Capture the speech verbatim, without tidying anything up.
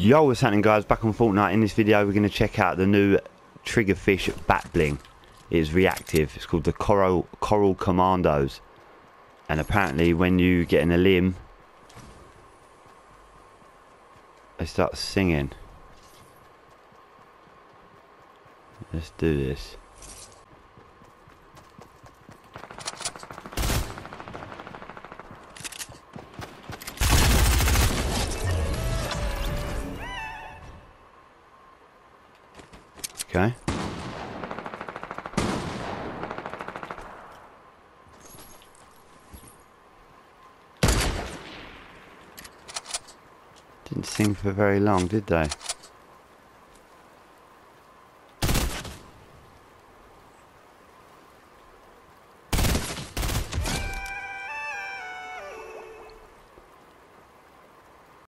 Yo, what's happening, guys? Back on Fortnite. In this video we're going to check out the new Triggerfish backbling. It's reactive. It's called the coral coral commandos, and apparently when you get in a limb they start singing. Let's do this. Okay. Didn't sing for very long, did they?